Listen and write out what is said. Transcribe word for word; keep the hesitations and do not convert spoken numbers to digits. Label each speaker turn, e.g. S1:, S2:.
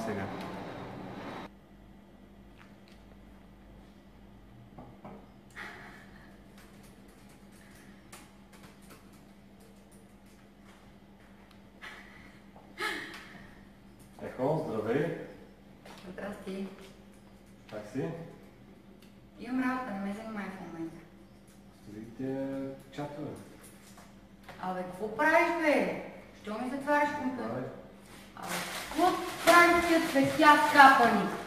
S1: сега. Ехо, здравей!
S2: Здрасти!
S1: Как си?
S2: Имам работа, не ме занимай в момента.
S1: Видите чатове.
S2: Абе, какво правиш, бе? Що ми затваряш компютър?
S1: Давай.
S2: Абе, какво правиш тия цветя скапани?